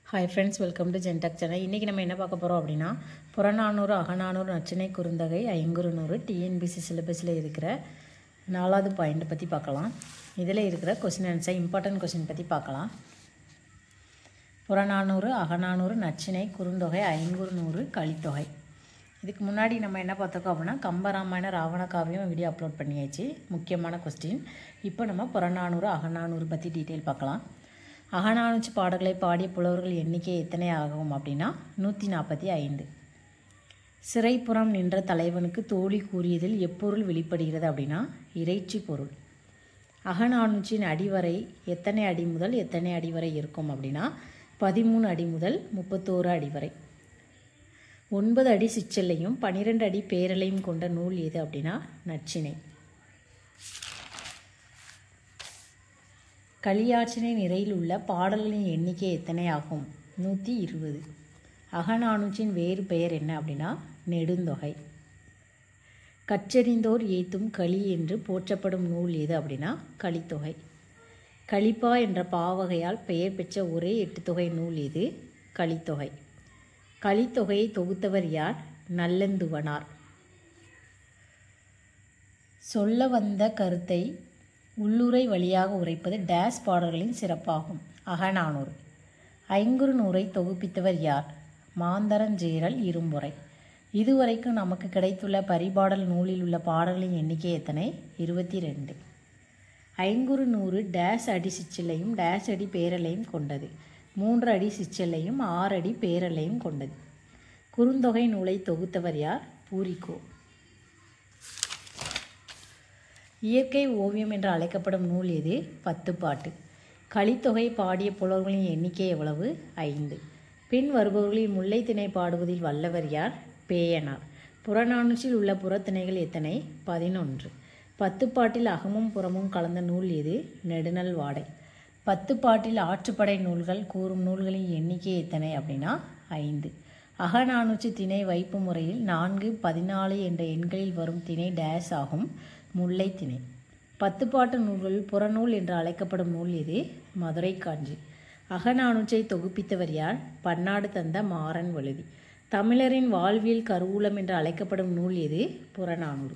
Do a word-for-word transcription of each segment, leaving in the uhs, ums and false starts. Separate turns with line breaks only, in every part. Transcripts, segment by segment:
Hi friends, welcome to Gentech channel. இன்னைக்கு நம்ம என்ன பார்க்க போறோம் அப்படினா Purananuru Akananuru Natrinai Kurunthogai Ainkurunuru T N P S C சிலபஸ்ல இருக்கிற நாலாவது பாயிண்ட் பத்தி பார்க்கலாம். இதிலே இருக்கிற क्वेश्चन ஆன்சர் இம்பார்ட்டன்ட் क्वेश्चन பத்தி பார்க்கலாம். புறநானூறு அகநானூறு நற்றிணை குறுந்தொகை ஐங்குறுநூறு கலித்தொகை. இதுக்கு முன்னாடி நம்ம என்ன பார்த்தோம் அப்படினா கம்பராமாயண ராவண காவியம் வீடியோ அப்லோட் பண்ணியாச்சு. முக்கியமான क्वेश्चन. இப்போ நம்ம புறநானூறு அகநானூறு பத்தி டீடைல் பார்க்கலாம். அகநானூற்று பாடல்களை பாடிய புலவர்கள் எண்ணிக்கை எத்தனை ஆகும் அப்படின்னா நூற்றி நாற்பத்தி ஐந்து. சிறைப்புறம் நின்ற தலைவனுக்கு தோழி கூறியதில் எப்பொருள் வெளிப்படுகிறது அப்படின்னா இறைச்சி பொருள். அகநானூற்றின் அடிவரை எத்தனை அடி முதல் எத்தனை அடி வரை இருக்கும் அப்படின்னா பதிமூணு அடி முதல் முப்பத்தோரு அடி வரை. ஒன்பது அடி சிற்றெல்லையும் பன்னிரெண்டு அடி பேரலையும் கொண்ட நூல் எது அப்படின்னா நற்றிணை. கலியாச்சினை நிறையில் உள்ள பாடல்களின் எண்ணிக்கை எத்தனை ஆகும்? நூற்றி இருபது. அகநானூற்றின் வேறு பெயர் என்ன அப்படின்னா நெடுந்தொகை. கற்றறிந்தோர் ஏத்தும் களி என்று போற்றப்படும் நூல் எது அப்படின்னா கலித்தொகை. கலிப்பா என்ற பாவகையால் பெயர் பெற்ற ஒரே எட்டு தொகை நூல் எது? கலித்தொகை. கலித்தொகையை தொகுத்தவர் யார்? நல்லந்துவனார். சொல்ல வந்த கருத்தை உள்ளுரை வழியாக உரைப்பது டேஸ் பாடல்களின் சிறப்பாகும். அகநானூறு. ஐங்குறுநூறை தொகுப்பித்தவர் யார்? மாந்தரஞ்சேரல் இரும்பொறை. இதுவரைக்கும் நமக்கு கிடைத்துள்ள பரிபாடல் நூலில் உள்ள பாடல்களின் எண்ணிக்கை எத்தனை? இருபத்தி ரெண்டு. ஐங்குறுநூறு டேஸ் அடி சிற்றெல்லையும் டேஸ் அடி பேரலையும் கொண்டது. மூன்று அடி சிற்றெல்லையும் ஆறு அடி பேரலையும் கொண்டது. குறுந்தொகை நூலை தொகுத்தவர் யார்? பூரிக்கோ. இயற்கை ஓவியம் என்று அழைக்கப்படும் நூல் எது? பத்துப்பாட்டு. கலித்தொகை பாடிய புலவர்களின் எண்ணிக்கை எவ்வளவு? ஐந்து. பின் வருபவர்களில் முல்லைத்திணை பாடுவதில் வல்லவர் யார்? பேயனார். புறநானூற்றில் உள்ள புறத்திணைகள் எத்தனை? பதினொன்று. பத்துப்பாட்டில் அகமும் புறமும் கலந்த நூல் எது? நெடுநல் வாடை. பத்துப்பாட்டில் ஆற்றுப்படை நூல்கள் கூறும் நூல்களின் எண்ணிக்கை எத்தனை அப்படின்னா ஐந்து. அகநானூற்று திணை வைப்பு முறையில் நான்கு பதினாலு என்ற எண்களில் வரும் திணை டேஸ் ஆகும். முல்லை திணை. பத்துப்பாட்டு நூல்களில் புறநூல் என்று அழைக்கப்படும் நூல் எது? மதுரை காஞ்சி. அகநானூற்றை தொகுப்பித்தவர் யார்? பன்னாடு தந்த மாறன் வழுதி. தமிழரின் வாழ்வியல் கருவூலம் என்று அழைக்கப்படும் நூல் எது? புறநானூறு.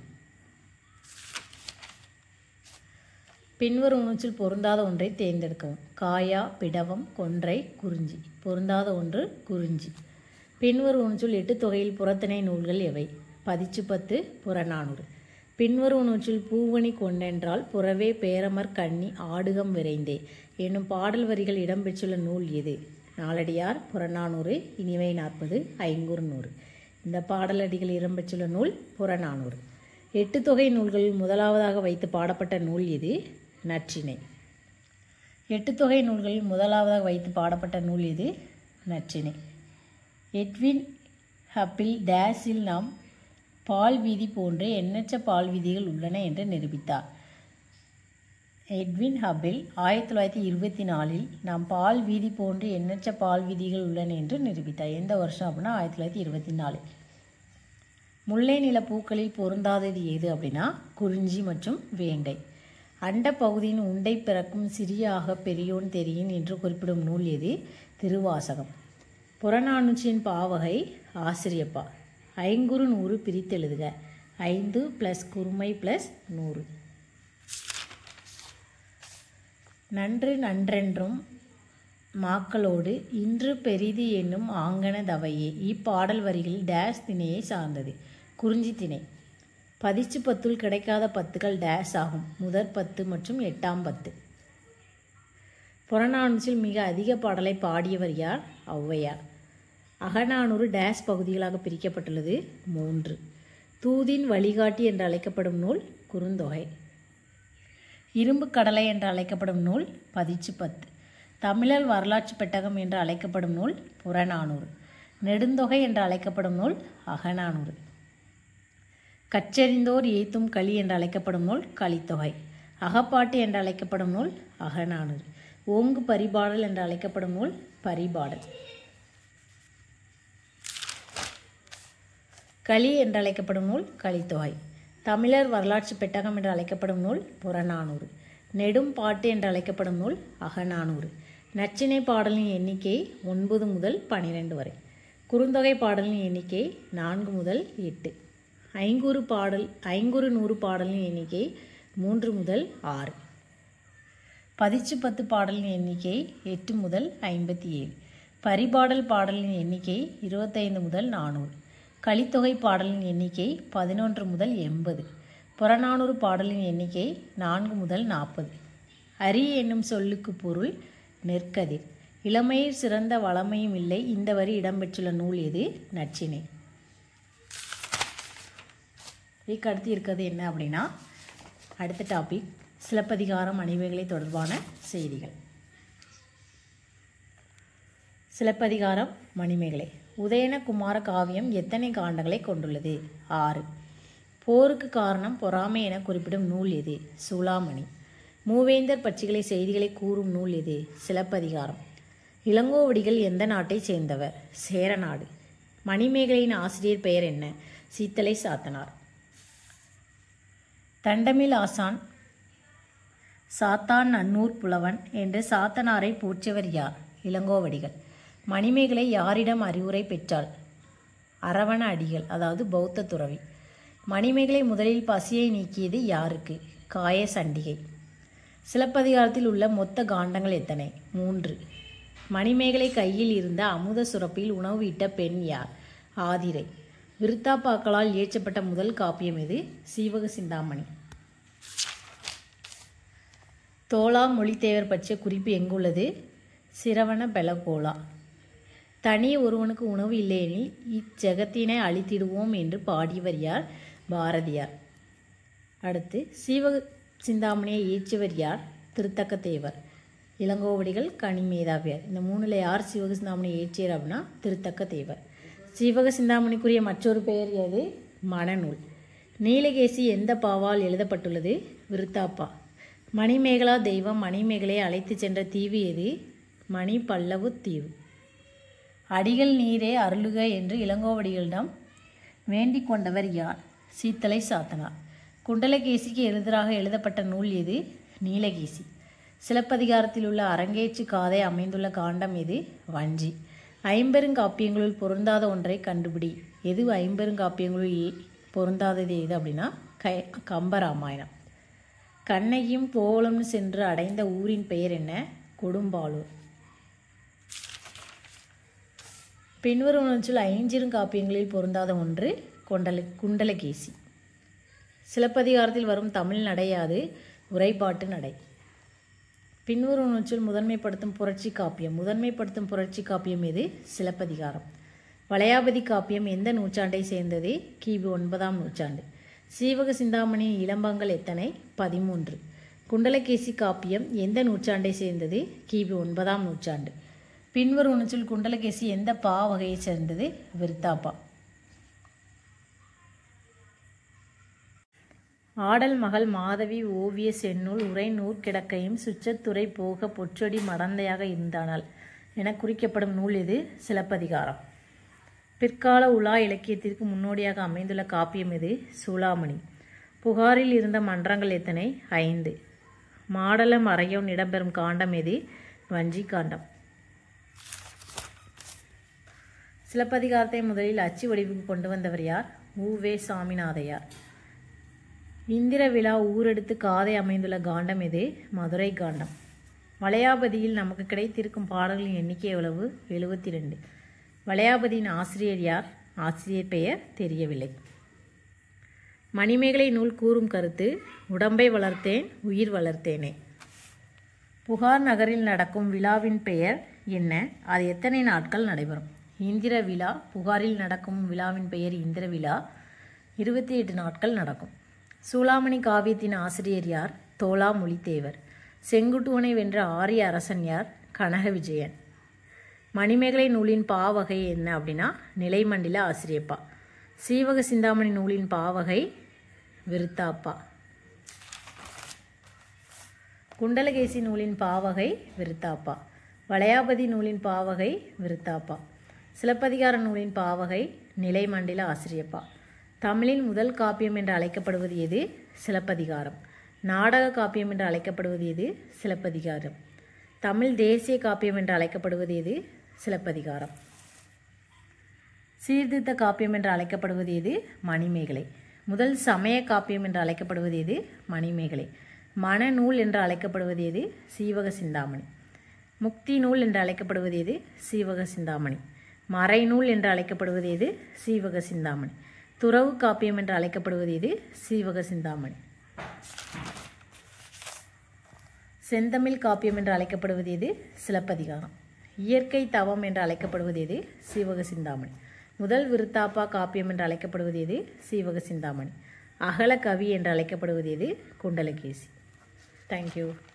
பின்வரும் நூற்றில் பொருந்தாத ஒன்றை தேர்ந்தெடுக்கவும். காயா பிடவம் கொன்றை குறிஞ்சி. பொருந்தாத ஒன்று குறிஞ்சி. பின்வரும் நூற்றில் எட்டு தொகையில் புறத்திணை நூல்கள் எவை? பதிச்சு பத்து புறநானூறு. பின்வரும் நூற்றில் பூவணி கொண்டென்றால் புறவே பேரமர் கண்ணி ஆடுகம் விரைந்தே என்னும் பாடல் வரிகள் இடம்பெற்றுள்ள நூல் எது? நாலடியார் புறநானூறு இனிவை நாற்பது ஐங்குறுநூறு. இந்த பாடலடிகள் இடம்பெற்றுள்ள நூல் புறநானூறு. எட்டு தொகை நூல்களில் முதலாவதாக வைத்து பாடப்பட்ட நூல் எது? நற்றிணை. எட்டு தொகை நூல்களில் முதலாவதாக வைத்து பாடப்பட்ட நூல் எது? நற்றிணை. எட்வின் ஹப்பில் டேஸில் நாம் பால் வீதி போன்ற எண்ணற்ற பால் வீதிகள் உள்ளன என்று நிரூபித்தார். எட்வின் ஹப்பில் ஆயிரத்தி தொள்ளாயிரத்தி இருபத்தி நாலில் நாம் பால் வீதி போன்று எண்ணற்ற பால் வீதிகள் உள்ளன என்று நிரூபித்தார். எந்த வருஷம் அப்படின்னா ஆயிரத்தி தொள்ளாயிரத்தி இருபத்தி நாலு. முல்லை நில பூக்களில் பொருந்தாதது எது அப்படின்னா குறிஞ்சி மற்றும் வேங்கை. அண்ட பகுதியின் உண்டை பிறக்கும் சிறியாக பெரியோன் தெரியின் என்று குறிப்பிடும் நூல் எது? திருவாசகம். புறநானூற்றின் பாவகை ஆசிரியப்பா. ஐங்குறு நூறு பிரித்தெழுதுக. ஐந்து பிளஸ் குறுமை பிளஸ் நூறு. நன்று நன்றென்றும் மாக்களோடு இன்று பெரிது என்னும் ஆங்கன தவையே இப்பாடல் வரிகளில் டேஸ் திணையை சார்ந்தது. குறிஞ்சி திணை. பதிச்சு பத்துள் கிடைக்காத பத்துக்கள் டேஸ் ஆகும். முதற் பத்து மற்றும் எட்டாம் பத்து. புறநானூற்றில் மிக அதிக பாடலை பாடியவர் யார்? ஔவையார். அகநானூறு டேஸ் பகுதிகளாக பிரிக்கப்பட்டுள்ளது. மூன்று. தூதின் வழிகாட்டி என்று அழைக்கப்படும் நூல் குறுந்தொகை. இரும்பு கடலை என்று அழைக்கப்படும் நூல் பதிச்சு பத்து. தமிழர் வரலாற்று பெட்டகம் என்று அழைக்கப்படும் நூல் புறநானூறு. நெடுந்தொகை என்று அழைக்கப்படும் நூல் அகநானூறு. கற்றறிந்தோர் ஏத்தும் களி என்று அழைக்கப்படும் நூல் கலித்தொகை. அகப்பாட்டு என்று அழைக்கப்படும் நூல் அகநானூறு. ஓங்கு பரிபாடல் என்று அழைக்கப்படும் நூல் பரிபாடல். களி என்று அழைக்கப்படும் நூல் கலித்தொகை. தமிழர் வரலாற்று பெட்டகம் என்று அழைக்கப்படும் நூல் புறநானூறு. நெடும் பாட்டு என்று அழைக்கப்படும் நூல் அகநானூறு. நச்சினை பாடலின் எண்ணிக்கை ஒன்பது முதல் பன்னிரெண்டு வரை. குறுந்தொகை பாடலின் எண்ணிக்கை நான்கு முதல் எட்டு. ஐங்குறு பாடல் ஐங்குறு நூறு பாடலின் எண்ணிக்கை மூன்று முதல் ஆறு. பதிச்சு பத்து பாடலின் எண்ணிக்கை எட்டு முதல் ஐம்பத்தி ஏழு. பரிபாடல் பாடலின் எண்ணிக்கை இருபத்தைந்து முதல் நானூறு. கலித்தொகை பாடலின் எண்ணிக்கை பதினொன்று முதல் எண்பது. புறநானூறு பாடலின் எண்ணிக்கை நான்கு முதல் நாற்பது. அரி என்னும் சொல்லுக்கு பொருள் நெற்கதிர். இளமையில் சிறந்த வளமையும் இல்லை. இந்த வரி இடம்பெற்றுள்ள நூல் எது? நச்சினை. இதுக்கு அடுத்து இருக்கிறது என்ன அப்படின்னா, அடுத்த டாபிக் சிலப்பதிகாரம் மணிமேகலை தொடர்பான செய்திகள். சிலப்பதிகாரம் மணிமேகலை. உதயன குமார காவியம் எத்தனை காண்டங்களை கொண்டுள்ளது? ஆறு. போருக்கு காரணம் பொறாமை என குறிப்பிடும் நூல் எது? சூளாமணி. மூவேந்தர் பட்சிகளை செய்திகளை கூறும் நூல் எது? சிலப்பதிகாரம். இளங்கோவடிகள் எந்த நாட்டை சேர்ந்தவர்? சேரநாடு. மணிமேகலையின் ஆசிரியர் பெயர் என்ன? சீத்தலை சாத்தனார். தண்டமில் ஆசான் சாத்தான் நன்னூர் புலவன் என்று சாத்தனாரை போற்றியவர் யார்? இளங்கோவடிகள். மணிமேகலை யாரிடம் அறிவுரை பெற்றாள்? அரவண அடிகள், அதாவது பௌத்த துறவி. மணிமேகலை முதலில் பசியை நீக்கியது யாருக்கு? காய சண்டிகை. சிலப்பதிகாரத்தில் உள்ள மொத்த காண்டங்கள் எத்தனை? மூன்று. மணிமேகலை கையில் இருந்த அமுத சுரப்பில் உணவு இட்ட பெண் யார்? ஆதிரை. விருத்தாப்பாக்களால் இயற்றப்பட்ட முதல் காப்பியம் எது? சீவக சிந்தாமணி. தோளா மொழித்தேவர் பற்றிய குறிப்பு எங்குள்ளது? சிரவண பெலகோலா. தனி ஒருவனுக்கு உணவு இல்லையெனில் இச்செகத்தினை அழித்திடுவோம் என்று பாடியவர் யார்? பாரதியார். அடுத்து சீவக சிந்தாமணியை இயற்றியவர் யார்? திருத்தக்க தேவர். இளங்கோவடிகள், கனிமேதாவியார். இந்த மூணுல யார் சீவக சிந்தாமணியை இயற்றியர் அப்படின்னா திருத்தக்க தேவர். சீவக சிந்தாமணிக்குரிய மற்றொரு பெயர் எது? மணநூல். நீலகேசி எந்த பாவால் எழுதப்பட்டுள்ளது? விருத்தாப்பா. மணிமேகலா தெய்வம் மணிமேகலையை அழைத்து சென்ற தீவு எது? மணி பல்லவு தீவு. அடிகள் நீரே அருளுக என்று இளங்கோவடிகளிடம் வேண்டிக் கொண்டவர் யார்? சீத்தலை சாத்தனார். குண்டலகேசிக்கு எதிராக எழுதப்பட்ட நூல் எது? நீலகேசி. சிலப்பதிகாரத்தில் உள்ள அரங்கேற்று காதை அமைந்துள்ள காண்டம் எது? வஞ்சி. ஐம்பெருங்காப்பியங்களுள் பொருந்தாத ஒன்றை கண்டுபிடி. எது ஐம்பெருங்காப்பியங்களுள் பொருந்தாதது எது அப்படின்னா கை கம்பராமாயணம். கண்ணகியும் கோவலம்னு சென்று அடைந்த ஊரின் பெயர் என்ன? கொடும்பாளூர். பின்வரும் ஒன்றில் ஐஞ்சிறுங்காப்பியங்களில் பொருந்தாத ஒன்று கொண்டல குண்டலகேசி. சிலப்பதிகாரத்தில் வரும் தமிழ் நடையாது உரைப்பாட்டு நடை. பின்வரும் நூற்றில் முதன்மைப்படுத்தும் புரட்சி காப்பியம். முதன்மைப்படுத்தும் புரட்சி காப்பியம் எது? சிலப்பதிகாரம். வளையாபதி காப்பியம் எந்த நூற்றாண்டை சேர்ந்தது? கிபி ஒன்பதாம் நூற்றாண்டு. சீவக சிந்தாமணியின் இளம்பங்கள் எத்தனை? பதிமூன்று. குண்டலகேசி காப்பியம் எந்த நூற்றாண்டை சேர்ந்தது? கிபி ஒன்பதாம் நூற்றாண்டு. பின்வரும் நூற்றில் குண்டலகேசி எந்த பா வகையை சேர்ந்தது? விருத்தாப்பா. ஆடல் மகள் மாதவி ஓவிய செந்நூல் உரை நூற்கிடக்கையும் சுற்றத்துறை போக பொற்றொடி மடந்தையாக இருந்தானால் என குறிக்கப்படும் நூல் எது? சிலப்பதிகாரம். பிற்கால உலா இலக்கியத்திற்கு முன்னோடியாக அமைந்துள்ள காப்பியம் எது? சூளாமணி. புகாரில் இருந்த மன்றங்கள் எத்தனை? ஐந்து. மாடலம் அறையோன் இடம்பெறும் காண்டம் எது? வஞ்சி காண்டம். சிலப்பதிகாரத்தை முதலில் அச்சு வடிவுக்கு கொண்டு வந்தவர் யார்? உ வே சாமிநாதையார். இந்திர விழா ஊரெடுத்து காதை அமைந்துள்ள காண்டம் எது? மதுரை காண்டம். வளையாபதியில் நமக்கு கிடைத்திருக்கும் பாடல்களின் எண்ணிக்கை எவ்வளவு? எழுபத்தி ரெண்டு. வளையாபதியின் ஆசிரியர் யார்? ஆசிரியர் பெயர் தெரியவில்லை. மணிமேகலை நூல் கூறும் கருத்து உடம்பை வளர்த்தேன் உயிர் வளர்த்தேனே. புகார் நகரில் நடக்கும் விழாவின் பெயர் என்ன? அது எத்தனை நாட்கள் நடைபெறும்? இந்திர விழா. புகாரில் நடக்கும் விழாவின் பெயர் இந்திர விழா. இருபத்தி எட்டு நாட்கள் நடக்கும். சூளாமணி காவியத்தின் ஆசிரியர் யார்? தோளா மொழித்தேவர். செங்குட்டுவனை வென்ற ஆரிய அரசன் யார்? கனக விஜயன். மணிமேகலை நூலின் பாவகை என்ன அப்படின்னா நிலைமண்டில ஆசிரியப்பா. சீவக சிந்தாமணி நூலின் பாவகை விருத்தாப்பா. குண்டலகேசி நூலின் பாவகை விருத்தாப்பா. வளையாபதி நூலின் பாவகை விருத்தாப்பா. சிலப்பதிகார நூலின் பாவகை நிலைமண்டில ஆசிரியப்பா. தமிழின் முதல் காப்பியம் என்று அழைக்கப்படுவது எது? சிலப்பதிகாரம். நாடக காப்பியம் என்று அழைக்கப்படுவது எது? சிலப்பதிகாரம். தமிழ் தேசிய காப்பியம் என்று அழைக்கப்படுவது எது? சிலப்பதிகாரம். சீர்திருத்த காப்பியம் என்று அழைக்கப்படுவது எது? மணிமேகலை. முதல் சமய காப்பியம் என்று அழைக்கப்படுவது எது? மணிமேகலை. மணநூல் என்று அழைக்கப்படுவது எது? சீவக சிந்தாமணி. முக்தி நூல் என்று அழைக்கப்படுவது எது? சீவக சிந்தாமணி. மறைநூல் என்று அழைக்கப்படுவது எது? சீவக சிந்தாமணி. துறவு காப்பியம் என்று அழைக்கப்படுவது எது? சீவக சிந்தாமணி. செந்தமிழ் காப்பியம் என்று அழைக்கப்படுவது எது? சிலப்பதிகாரம். இயற்கை தவம் என்று அழைக்கப்படுவது எது? சீவக சிந்தாமணி. முதல் விருத்தாப்பா காப்பியம் என்று அழைக்கப்படுவது எது? சீவக சிந்தாமணி. அகல கவி என்று அழைக்கப்படுவது எது? குண்டலகேசி. தேங்க்யூ.